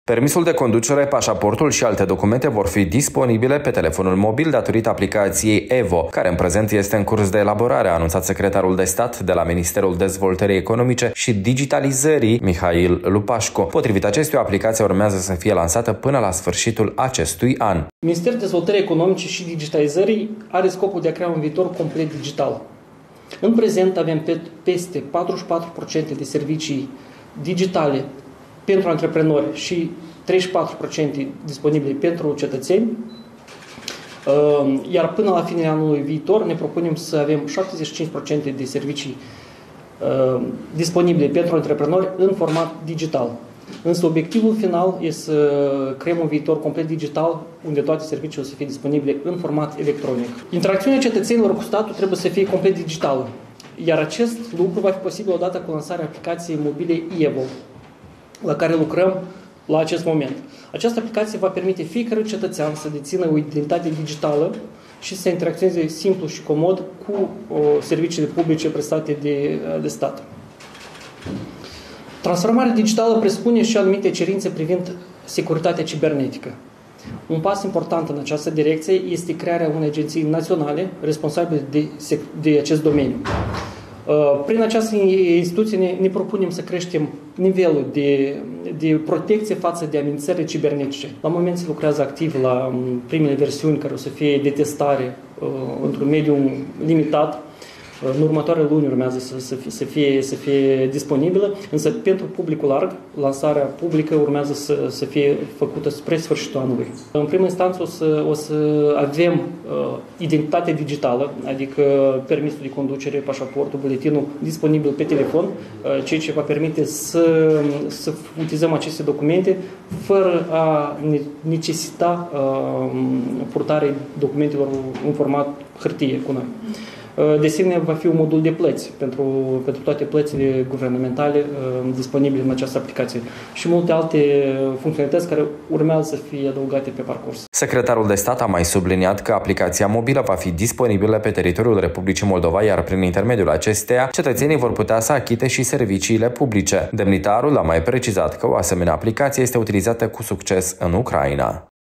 Permisul de conducere, pașaportul și alte documente vor fi disponibile pe telefonul mobil datorită aplicației EVO, care în prezent este în curs de elaborare, a anunțat secretarul de stat de la Ministerul Dezvoltării Economice și Digitalizării, Mihail Lupașcu. Potrivit acestuia, aplicația urmează să fie lansată până la sfârșitul acestui an. Ministerul Dezvoltării Economice și Digitalizării are scopul de a crea un viitor complet digital. În prezent avem peste 44% de servicii digitale pentru antreprenori și 34% disponibile pentru cetățeni, iar până la finele anului viitor ne propunem să avem 75% de servicii disponibile pentru antreprenori în format digital. Însă obiectivul final este să creăm un viitor complet digital, unde toate serviciile o să fie disponibile în format electronic. Interacțiunea cetățenilor cu statul trebuie să fie complet digitală, iar acest lucru va fi posibil odată cu lansarea aplicației mobile EVO, la care lucrăm la acest moment. Această aplicație va permite fiecare cetățean să dețină o identitate digitală și să interacționeze simplu și comod cu serviciile publice prestate de stat. Transformarea digitală presupune și anumite cerințe privind securitatea cibernetică. Un pas important în această direcție este crearea unei agenții naționale responsabile de acest domeniu. Prin această instituție ne propunem să creștem nivelul de protecție față de amenințările cibernetice. La moment se lucrează activ la primele versiuni care o să fie de testare într-un mediu limitat. În următoarele luni urmează să fie disponibilă, însă pentru publicul larg, lansarea publică urmează să fie făcută spre sfârșitul anului. În primă instanță o să avem identitatea digitală, adică permisul de conducere, pașaportul, buletinul disponibil pe telefon, ceea ce va permite să utilizăm aceste documente fără a necesita purtarea documentelor în format hârtie cu noi. De asemenea, va fi un modul de plăți pentru toate plățile guvernamentale disponibile în această aplicație și multe alte funcționalități care urmează să fie adăugate pe parcurs. Secretarul de stat a mai subliniat că aplicația mobilă va fi disponibilă pe teritoriul Republicii Moldova, iar prin intermediul acesteia, cetățenii vor putea să achite și serviciile publice. Demnitarul a mai precizat că o asemenea aplicație este utilizată cu succes în Ucraina.